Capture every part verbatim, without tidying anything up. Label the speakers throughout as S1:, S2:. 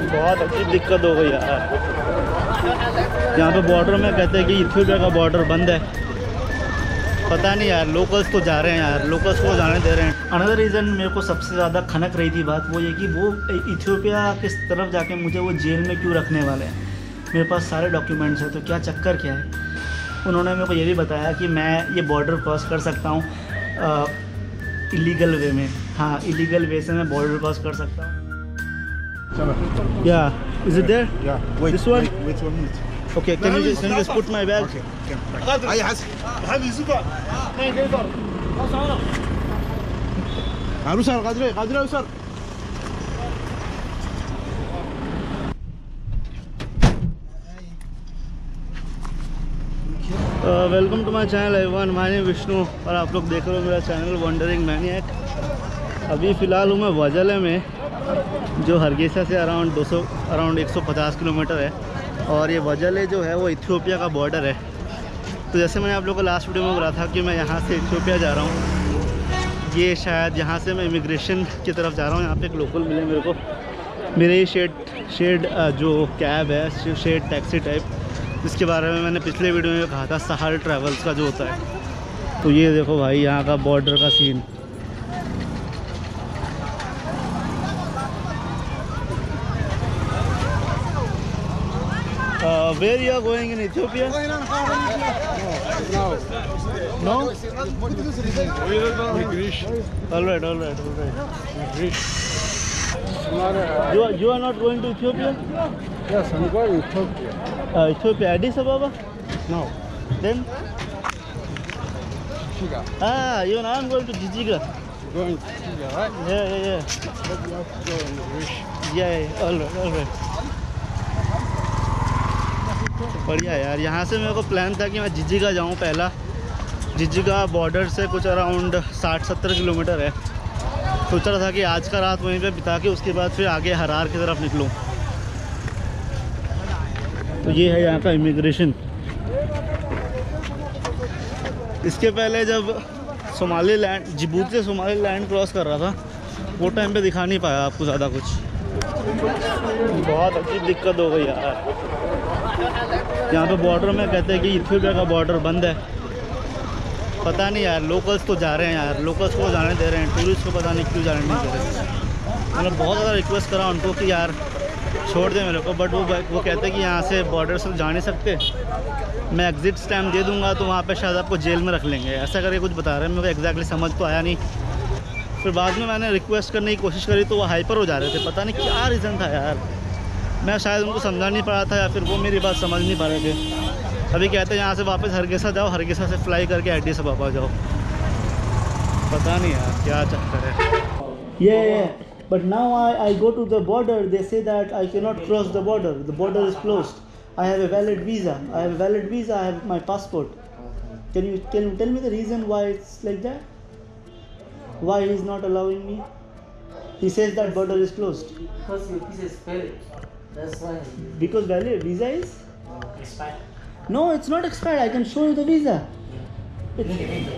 S1: बहुत अच्छी दिक्कत हो गई यार। यहाँ पे बॉर्डर में कहते हैं कि इथियोपिया का बॉर्डर बंद है। पता नहीं यार, लोकल्स तो जा रहे हैं यार, लोकल्स को जाने दे रहे हैं। अनदर रीज़न मेरे को सबसे ज़्यादा खनक रही थी बात वो ये कि वो इथियोपिया किस तरफ जाके मुझे वो जेल में क्यों रखने वाले हैं। मेरे पास सारे डॉक्यूमेंट्स हैं, तो क्या चक्कर क्या है। उन्होंने मेरे को ये भी बताया कि मैं ये बॉर्डर क्रॉस कर सकता हूँ इलीगल वे में। हाँ, इलीगल वे से मैं बॉर्डर क्रॉस कर सकता हूँ। या इज इट देयर?
S2: या
S1: this one?
S2: wait one minute.
S1: Okay, can you just, can you just put my bag?
S2: Okay. أي حسن. هذه زبا. هاي ديفر. عروسة قادرة قادرة وصل.
S1: Welcome to my channel everyone, my name Vishnu और आप लोग देख रहे हो मेरा चैनल वंडरिंग मैनिएक। अभी फ़िलहाल हूँ मैं वजले में, जो हरगेसा से अराउंड दो सौ अराउंड एक सौ पचास किलोमीटर है। और ये वजले जो है वो इथियोपिया का बॉर्डर है। तो जैसे मैंने आप लोगों को लास्ट वीडियो में बोला था कि मैं यहाँ से इथियोपिया जा रहा हूँ। ये शायद यहाँ से मैं इमिग्रेशन की तरफ जा रहा हूँ। यहाँ पे एक लोकल मिले मेरे को, मेरे ये शेड शेड जो कैब है, शेड टैक्सी टाइप, जिसके बारे में मैंने पिछले वीडियो में कहा था, सहार ट्रैवल्स का जो होता है। तो ये देखो भाई यहाँ का बॉर्डर का scene. Uh, where you are going in Ethiopia?
S2: No.
S1: No?
S2: Migration.
S1: All right, all right, all right.
S2: Migration.
S1: You are, you are not going to Ethiopia?
S2: Yes, I'm going to Ethiopia.
S1: Uh, Ethiopia, Addis Ababa?
S2: No.
S1: Then?
S2: Shiga.
S1: Ah, even I am going to Jijiga.
S2: Going to Shiga, right?
S1: Yeah, yeah, yeah.
S2: But you have to go in migration.
S1: Yeah, yeah, all right, all right. बढ़िया यार। यहाँ से मेरे को plan था कि मैं जिजिगा जाऊँ पहला। जिजिगा बॉर्डर से कुछ अराउंड साठ सत्तर किलोमीटर है। सोच रहा था कि आज का रात वहीं पे बिता के उसके बाद फिर आगे हरार की तरफ निकलूँ। तो ये है यहाँ का इमिग्रेशन। इसके पहले जब सोमाली लैंड जिबूती से सोमाली लैंड क्रॉस कर रहा था, वो टाइम पे दिखा नहीं पाया आपको ज़्यादा कुछ। बहुत अच्छी दिक्कत हो गई यार। यहाँ पे बॉर्डर में कहते हैं कि इथियोपिया का बॉर्डर बंद है। पता नहीं यार, लोकल्स तो जा रहे हैं यार, लोकल्स को जाने दे रहे हैं, टूरिस्ट को पता नहीं क्यों जाने नहीं दे रहे। मैंने बहुत ज़्यादा रिक्वेस्ट करा उनको कि यार छोड़ दें मेरे को, बट वो वो कहते हैं कि यहाँ से बॉर्डर से जा नहीं सकते, मैं एग्ज़िट स्टैम्प दे दूँगा तो वहाँ पर शायद आपको जेल में रख लेंगे, ऐसा करके कुछ बता रहे हैं। मेरे को एग्जैक्टली समझ तो आया नहीं। फिर बाद में मैंने रिक्वेस्ट करने की कोशिश करी तो वो हाइपर हो जा रहे थे। पता नहीं क्या रीज़न था यार, मैं शायद उनको समझा नहीं पा रहा था या फिर वो मेरी बात समझ नहीं पा रहे थे। अभी कहते हैं यहाँ से वापस हरगेसा जाओ, हरगेसा से फ्लाई करके एडिस अबाबा जाओ। पता नहीं यार क्या चक्कर है। ये but now I I go to the border, they say that I can not cross the border, the border is closed. I have a valid visa, I have a valid visa, I have my passport. Can you can you tell me the reason why it's like that? Why he is not allowing me? He says that border is closed.
S3: Because your visa is valid. That's why.
S1: Because valid visa is?
S3: Expired.
S1: No, it's not expired. I can show you the visa. It's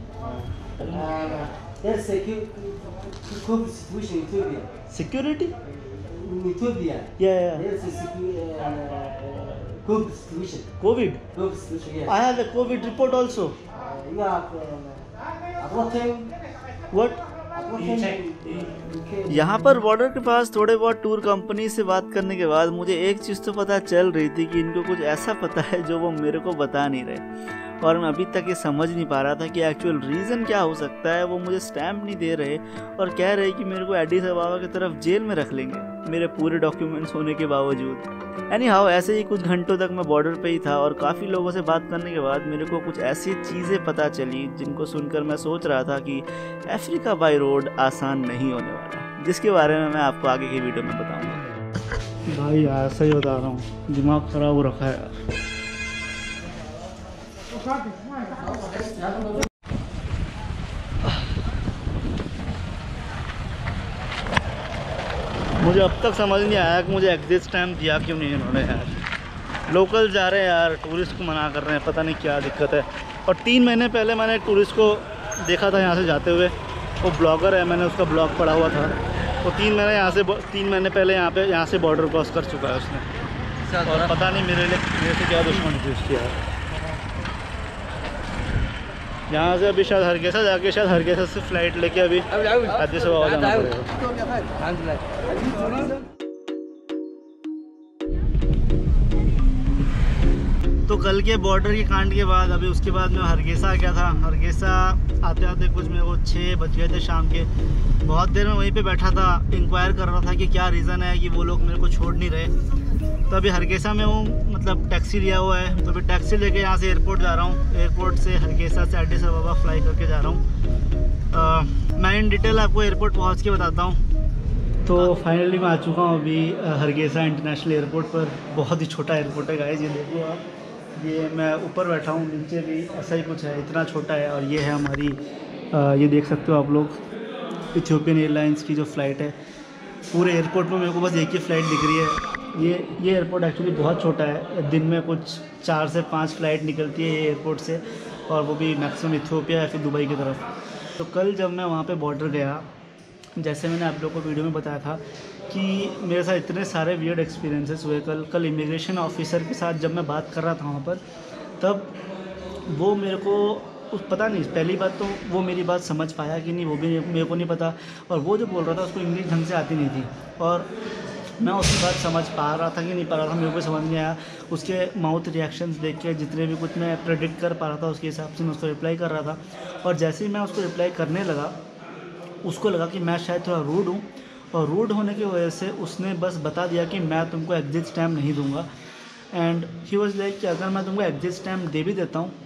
S3: Uh, there's a COVID situation in Ethiopia.
S1: security?
S3: In Ethiopia.
S1: Yeah, yeah.
S3: There's a secu- uh, COVID situation.
S1: COVID.
S3: COVID situation, yes.
S1: I have a COVID report also.
S3: Uh, you have uh, at what time?
S1: What?
S3: At what time? You came?
S1: यहाँ पर border के पास थोड़े बहुत tour company से बात करने के बाद मुझे एक चीज़ तो पता चल रही थी कि इनको कुछ ऐसा पता है जो वो मेरे को बता नहीं रहे। और मैं अभी तक ये समझ नहीं पा रहा था कि एक्चुअल रीज़न क्या हो सकता है। वो मुझे स्टैम्प नहीं दे रहे और कह रहे कि मेरे को एडिस अबाबा की तरफ जेल में रख लेंगे मेरे पूरे डॉक्यूमेंट्स होने के बावजूद। एनी हाउ, ऐसे ही कुछ घंटों तक मैं बॉर्डर पे ही था और काफ़ी लोगों से बात करने के बाद मेरे को कुछ ऐसी चीज़ें पता चली जिनको सुनकर मैं सोच रहा था कि अफ्रीका बाई रोड आसान नहीं होने वाला, जिसके बारे में मैं आपको आगे की वीडियो में बताऊँगा। भाई यार सही बता रहा हूँ, दिमाग ख़राब हो रखा है यार। मुझे अब तक समझ नहीं आया कि मुझे एग्जिट स्टैम्प दिया क्यों नहीं इन्होंने यार। लोकल जा रहे हैं यार, टूरिस्ट को मना कर रहे हैं, पता नहीं क्या दिक्कत है। और तीन महीने पहले मैंने एक टूरिस्ट को देखा था यहाँ से जाते हुए, वो ब्लॉगर है, मैंने उसका ब्लॉग पढ़ा हुआ था। वो तीन महीने यहाँ से तीन महीने पहले यहाँ पे यहाँ से बॉर्डर क्रॉस कर चुका है उसने, और पता नहीं मेरे लिए मेरे से क्या दुश्मनी थी उसकी यार। यहाँ से अभी शायद हरगेसा जाके शायद हरगेसा से फ्लाइट लेके अभी अद्दीस अबाबा जाना पड़ेगा। तो कल के बॉर्डर के कांड के बाद अभी उसके बाद मैं हरगेसा आ गया था। हरगेसा आते आते कुछ मेरे को छः बज गए थे शाम के। बहुत देर में वहीं पे बैठा था, इंक्वायर कर रहा था कि क्या रीज़न है कि वो लोग मेरे को छोड़ नहीं रहे। तो अभी हरगेसा में हूँ, मतलब टैक्सी लिया हुआ है। तो अभी टैक्सी लेके यहाँ से एयरपोर्ट जा रहा हूँ। एयरपोर्ट से हरगेसा से अड्डीस अबाबा फ्लाई करके जा रहा हूँ। मैं इन डिटेल आपको एयरपोर्ट पहुँच के बताता हूँ। तो फाइनली मैं आ चुका हूँ अभी हरगेसा इंटरनेशनल एयरपोर्ट पर। बहुत ही छोटा एयरपोर्ट है गाइस, ये देखो आप। ये मैं ऊपर बैठा हूँ, नीचे भी ऐसा ही कुछ है, इतना छोटा है। और ये है हमारी आ, ये देख सकते हो आप लोग, इथियोपियन एयरलाइंस की जो फ़्लाइट है। पूरे एयरपोर्ट में मेरे को बस एक ही फ़्लाइट दिख रही है। ये ये एयरपोर्ट एक्चुअली बहुत छोटा है, दिन में कुछ चार से पाँच फ़्लाइट निकलती है ये एयरपोर्ट से, और वो भी मैक्सिमम इथियोपिया या फिर दुबई की तरफ। तो कल जब मैं वहाँ पे बॉर्डर गया, जैसे मैंने आप लोगों को वीडियो में बताया था कि मेरे साथ इतने सारे वियर्ड एक्सपीरियंसेस हुए। कल कल इमिग्रेशन ऑफिसर के साथ जब मैं बात कर रहा था वहाँ पर, तब वो मेरे को उस पता नहीं, पहली बात तो वो मेरी बात समझ पाया कि नहीं वो भी मेरे को नहीं पता, और वो जो बोल रहा था उसको इंग्लिश ढंग से आती नहीं थी, और मैं उसकी बात समझ पा रहा था कि नहीं पा रहा था मेरे को समझ नहीं आया। उसके माउथ रिएक्शंस देख के जितने भी कुछ मैं प्रेडिक्ट कर पा रहा था उसके हिसाब से मैं उसको रिप्लाई कर रहा था। और जैसे ही मैं उसको रिप्लाई करने लगा, उसको लगा कि मैं शायद थोड़ा रूड हूँ, और रूड होने की वजह से उसने बस बता दिया कि मैं तुमको एग्जिट स्टैम्प नहीं दूंगा। एंड ही वाज लाइक कि अगर मैं तुमको एग्जिट स्टैम्प दे भी देता हूँ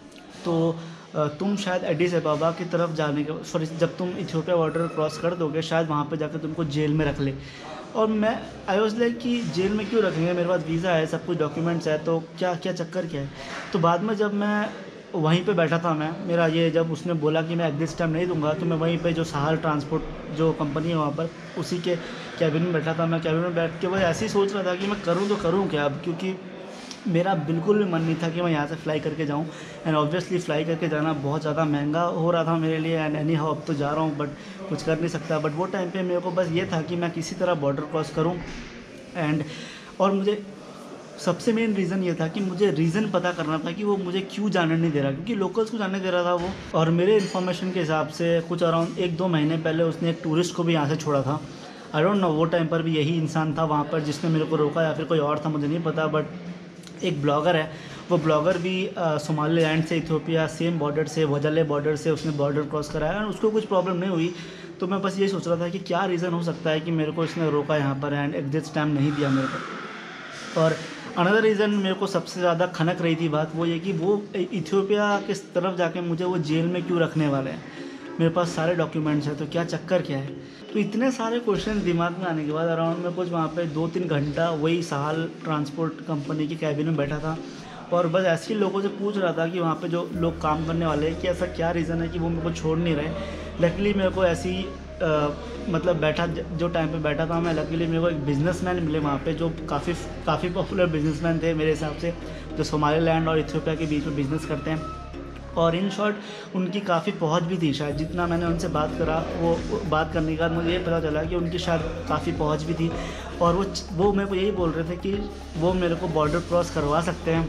S1: तो तुम शायद अड्डीस अबाबा की तरफ जाने के सॉरी जब तुम इथियोपिया बॉर्डर क्रॉस कर दोगे शायद वहाँ पे जाकर तुमको जेल में रख ले। और मैं आई वाज लाइक कि जेल में क्यों रखेंगे, मेरे पास वीज़ा है, सब कुछ डॉक्यूमेंट्स है, तो क्या क्या चक्कर क्या है। तो बाद में जब मैं वहीं पे बैठा था, मैं मेरा ये जब उसने बोला कि मैं एग्जिट स्टैम्प नहीं दूंगा, तो मैं वहीं पे जो सहार ट्रांसपोर्ट जो कंपनी है वहाँ पर उसी के कैबिन में बैठा था। मैं कैबिन में बैठ के वही ऐसे ही सोच रहा था कि मैं करूँ तो करूँ क्या अब, क्योंकि मेरा बिल्कुल भी मन नहीं था कि मैं यहाँ से फ़्लाई करके जाऊँ। एंड ऑब्वियसली फ़्लाई करके जाना बहुत ज़्यादा महंगा हो रहा था मेरे लिए। एंड एनी हाउ अब तो जा रहा हूँ, बट कुछ कर नहीं सकता। बट वो टाइम पे मेरे को बस ये था कि मैं किसी तरह बॉर्डर क्रॉस करूँ। एंड और मुझे सबसे मेन रीज़न ये था कि मुझे रीज़न पता करना था कि वो मुझे क्यों जाने नहीं दे रहा, क्योंकि लोकल्स को जाने दे रहा था वो। और मेरे इन्फॉर्मेशन के हिसाब से कुछ अराउंड एक दो महीने पहले उसने एक टूरिस्ट को भी यहाँ से छोड़ा था। आई डोंट नो वो टाइम पर भी यही इंसान था वहाँ पर जिसने मेरे को रोका या फिर कोई और था, मुझे नहीं पता। बट एक ब्लॉगर है, वो ब्लॉगर भी सोमालीलैंड से इथियोपिया सेम बॉर्डर से वजाले बॉर्डर से उसने बॉर्डर क्रॉस कराया और उसको कुछ प्रॉब्लम नहीं हुई। तो मैं बस ये सोच रहा था कि क्या रीज़न हो सकता है कि मेरे को इसने रोका यहाँ पर एंड एग्जिट स्टैम्प नहीं दिया मेरे को। और अनदर रीज़न मेरे को सबसे ज़्यादा खनक रही थी बात, वो ये कि वो इथियोपिया की तरफ जाके मुझे वो जेल में क्यों रखने वाले हैं। मेरे पास सारे डॉक्यूमेंट्स हैं, तो क्या चक्कर क्या है। तो इतने सारे क्वेश्चन दिमाग में आने के बाद अराउंड में कुछ वहाँ पे दो तीन घंटा वही सहाल ट्रांसपोर्ट कंपनी के कैबिन में बैठा था और बस ऐसे ही लोगों से पूछ रहा था कि वहाँ पे जो लोग काम करने वाले हैं कि ऐसा क्या रीज़न है कि वो मेरे को छोड़ नहीं रहे। लकीली मेरे को ऐसी आ, मतलब बैठा जो टाइम पे बैठा था मैं, लकीली मेरे को एक बिजनेसमैन मिले वहाँ पे जो काफ़ी काफ़ी पॉपुलर बिजनेसमैन थे मेरे हिसाब से, जो सोमालीलैंड और इथियोपिया के बीच में बिज़नेस करते हैं। और इन शॉर्ट उनकी काफ़ी पहुंच भी थी, शायद जितना मैंने उनसे बात करा वो बात करने के बाद मुझे ये पता चला कि उनकी शायद काफ़ी पहुंच भी थी। और वो वो मेरे को यही बोल रहे थे कि वो मेरे को बॉर्डर क्रॉस करवा सकते हैं,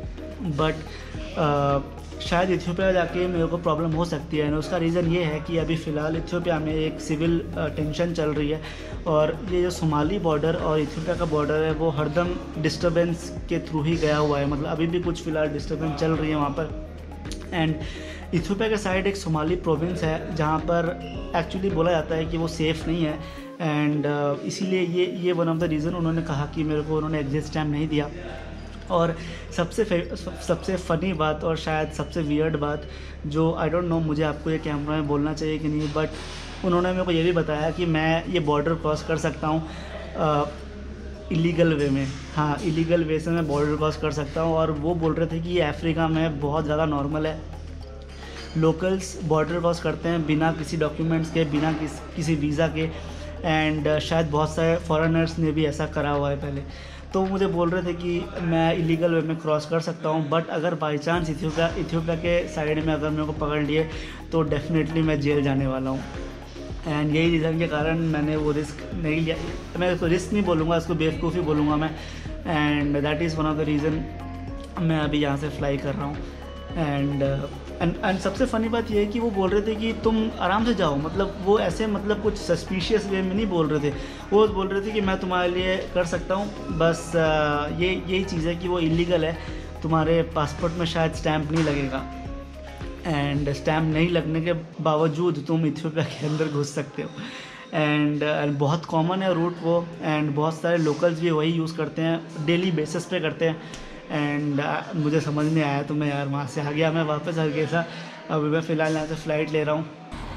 S1: बट शायद इथियोपिया जाके मेरे को प्रॉब्लम हो सकती है। और उसका रीज़न ये है कि अभी फ़िलहाल इथियोपिया में एक सिविल टेंशन चल रही है और ये जो सोमाली बॉर्डर और इथियोपिया का बॉर्डर है वो हरदम डिस्टर्बेंस के थ्रू ही गया हुआ है। मतलब अभी भी कुछ फ़िलहाल डिस्टर्बेंस चल रही है वहाँ पर। एंड इथियोपिया के साइड एक सोमाली प्रोविंस है जहाँ पर एक्चुअली बोला जाता है कि वो सेफ़ नहीं है। एंड uh, इसीलिए ये ये वन ऑफ द रीज़न उन्होंने कहा कि मेरे को उन्होंने एग्जिट स्टैम्प नहीं दिया। और सबसे सबसे फ़नी बात और शायद सबसे वियर्ड बात जो आई डोंट नो मुझे आपको ये कैमरा में बोलना चाहिए कि नहीं, बट उन्होंने मेरे को ये भी बताया कि मैं ये बॉर्डर क्रॉस कर सकता हूँ इलीगल वे में। हाँ, इलीगल वे से मैं बॉर्डर क्रॉस कर सकता हूँ। और वो बोल रहे थे कि ये अफ्रीका में बहुत ज़्यादा नॉर्मल है, लोकल्स बॉर्डर क्रॉस करते हैं बिना किसी डॉक्यूमेंट्स के, बिना किस, किसी वीज़ा के। एंड uh, शायद बहुत सारे फॉरेनर्स ने भी ऐसा करा हुआ है पहले। तो मुझे बोल रहे थे कि मैं इलीगल वे में क्रॉस कर सकता हूँ, बट अगर बाई चांस इथियोपिया इथियोपिया के साइड में अगर मेरे को पकड़ लिए तो डेफिनेटली मैं जेल जाने वाला हूँ। एंड यही रीज़न के कारण मैंने वो रिस्क नहीं लिया। मैं उसको रिस्क नहीं बोलूँगा, उसको बेवकूफ़ी बोलूँगा मैं। And that is one of the reason मैं अभी यहाँ से फ्लाई कर रहा हूँ। एंड एंड सबसे फ़नी बात ये है कि वो बोल रहे थे कि तुम आराम से जाओ, मतलब वो ऐसे मतलब कुछ सस्पिशियस वे में नहीं बोल रहे थे। वो बोल रहे थे कि मैं तुम्हारे लिए कर सकता हूँ, बस uh, ये यही चीज़ है कि वो इलीगल है, तुम्हारे पासपोर्ट में शायद स्टैम्प नहीं लगेगा। एंड स्टैम्प नहीं लगने के बावजूद तुम इथियोपिया के अंदर घुस सकते हो। एंड uh, बहुत कॉमन है रूट वो, एंड बहुत सारे लोकल्स भी वही यूज़ करते हैं, डेली बेसिस पे करते हैं। एंड uh, मुझे समझ नहीं आया तो मैं यार वहाँ से आ गया, मैं वापस आ गया था। अभी मैं फ़िलहाल यहाँ से फ़्लाइट ले रहा हूँ।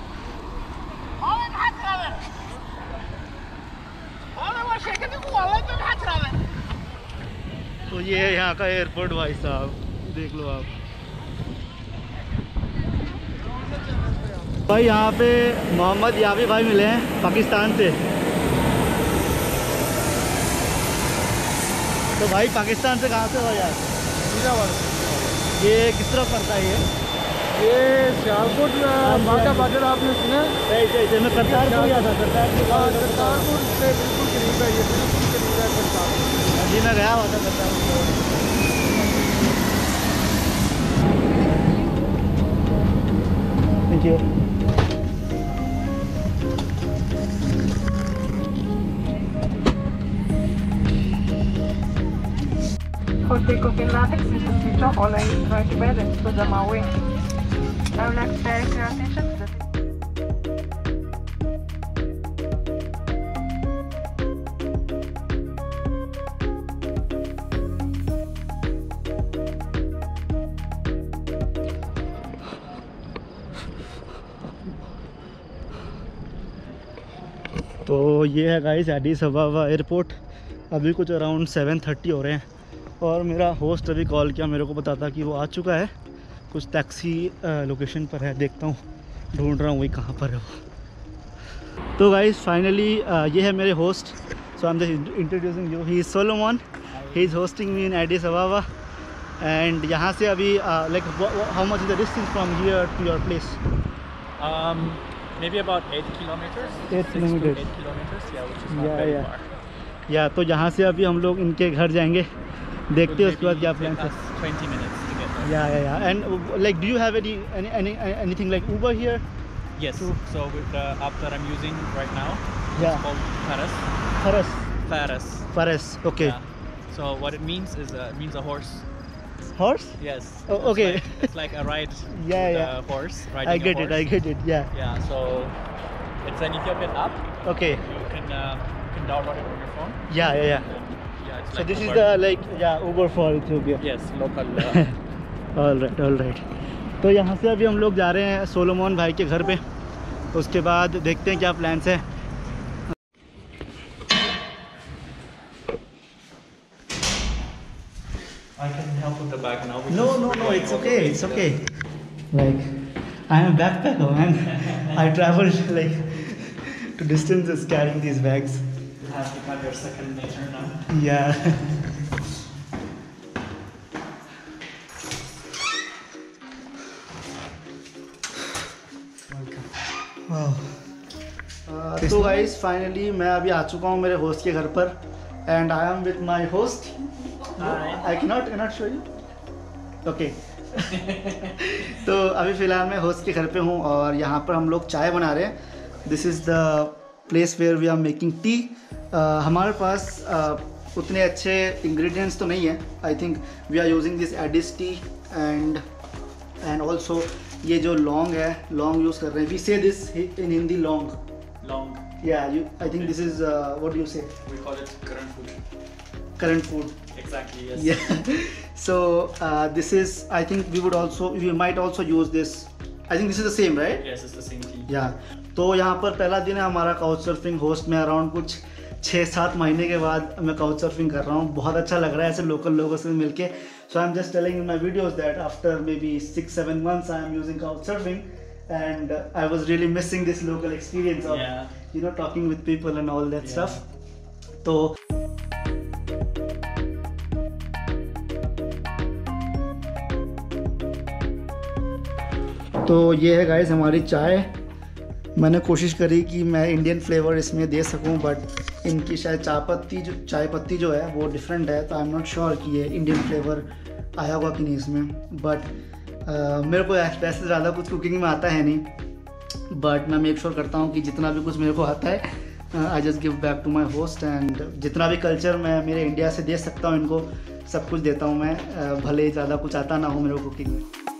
S1: तो ये है यहाँ का एयरपोर्ट भाई साहब, देख लो आप भाई। यहाँ पे मोहम्मद याबी भाई मिले हैं पाकिस्तान से। तो भाई पाकिस्तान से कहाँ से हो यार? ये किस तरफ पड़ता है ये?
S3: ये सियालकोट बाघा बॉर्डर आपने सुना?
S1: ऐसे ऐसे मैं करतारपुर गया था। करतारपुर
S3: करतारपुर से बिल्कुल करीब है, ये बिल्कुल करीब है करतारपुर।
S1: जी मैं गया हुआ था Kartarpur. Thank you.
S4: Hotel Copenhagen is a switch off all lines right bed and to the Maui. I would like to direct your attention to the
S1: तो ये है गाइस एडिस अबाबा एयरपोर्ट। अभी कुछ अराउंड सेवन थर्टी हो रहे हैं और मेरा होस्ट अभी कॉल किया, मेरे को बताता कि वो आ चुका है, कुछ टैक्सी लोकेशन पर है। देखता हूँ, ढूंढ रहा हूँ वही कहाँ पर है वो। तो गाइस फाइनली ये है मेरे host. So I am just introducing you, he is Solomon, he is hosting me in Addis Ababa. And यहाँ से अभी like how much is the distance from here to your place?
S5: Maybe about eight kilometers.
S1: Eight
S5: Six to
S1: kilometers.
S5: Eight kilometers. Yeah, which is not
S1: Yeah,
S5: very
S1: yeah.
S5: far.
S1: या तो यहाँ से अभी हम लोग इनके घर जाएंगे, देखते हैं उसके बाद क्या प्लान है।
S5: Twenty minutes to get there.
S1: Yeah, yeah, yeah. And like, do you have any any any anything like Uber here?
S5: Yes. So with the app that I'm using right now,
S1: Yeah.
S5: it's called Faras.
S1: Faras.
S5: Faras.
S1: Faras. Okay.
S5: Yeah. So what it means is uh, it means a horse.
S1: Horse?
S5: Yes.
S1: Oh,
S5: It's
S1: okay.
S5: Like, it's like a ride.
S1: Yeah,
S5: with
S1: yeah.
S5: A horse. Riding
S1: I
S5: a
S1: get it.
S5: horse.
S1: I get it. Yeah.
S5: Yeah. So it's an Ethiopian app.
S1: Okay.
S5: You can uh, you can download it on your phone.
S1: Yeah, yeah, yeah.
S5: And, yeah. It's
S1: So
S5: like
S1: this is
S5: Uber.
S1: the like yeah Uber for Ethiopia.
S5: Yes, local. Uh,
S1: All right, all right. तो यहाँ से अभी हम लोग जा रहे हैं Solomon भाई के घर पे, उसके बाद देखते हैं क्या प्लान्स है।
S5: I can help with the bag now.
S1: No, no, no. It's okay. It's okay. Like, I am a backpacker, man. I travel like to distances carrying these bags.
S5: It has become your second nature now.
S1: Yeah. Wow. Uh, तो guys finally मैं अभी आ चुका हूँ मेरे host के घर पर, and I am with my host. I can not can not show you. Okay. तो अभी फ़िलहाल मैं होस्ट के घर पे हूँ और यहाँ पर हम लोग चाय बना रहे हैं। This is the place where we are making tea. हमारे पास uh, उतने अच्छे इंग्रेडिएंट्स तो नहीं है। I think we are using this Addis tea and and also ये जो लौंग है, लौंग यूज़ कर रहे हैं। वी से दिस इन हिंदी लौंग।
S5: Long.
S1: Yeah, you. I think this is uh, what do you say?
S5: We call it current food.
S1: Current food.
S5: Exactly. Yes.
S1: Yeah. So uh, this is. I think we would also. We might also use this. I think this is the same, right?
S5: Yes, it's the same tea.
S1: Yeah. तो यहाँ पर पहला दिन है हमारा couch surfing host में। Around कुछ छः सात महीने के बाद मैं काउच सर्फिंग कर रहा हूँ। बहुत अच्छा लग रहा है ऐसे लोकल लोगों से मिलके। So I'm just telling in my videos that after maybe six seven months I am using couch surfing. And uh, I was really missing this local experience of
S5: Yeah.
S1: you know talking with people and all that
S5: Yeah.
S1: stuff. तो तो ये है guys हमारी चाय। मैंने कोशिश करी कि मैं इंडियन फ्लेवर इसमें दे सकूं, बट इनकी शायद चाय पत्ती जो चाय पत्ती जो है वो डिफरेंट है, तो आई एम नॉट श्योर कि ये इंडियन फ्लेवर आया होगा कि नहीं इसमें। बट मेरे को वैसे ज़्यादा कुछ कुकिंग में आता है नहीं, बट मैं मेक श्योर करता हूँ कि जितना भी कुछ मेरे को आता है I just give back to my host, and जितना भी कल्चर मैं मेरे इंडिया से दे सकता हूँ इनको सब कुछ देता हूँ मैं, uh, भले ज़्यादा कुछ आता ना हो मेरे को कुकिंग में।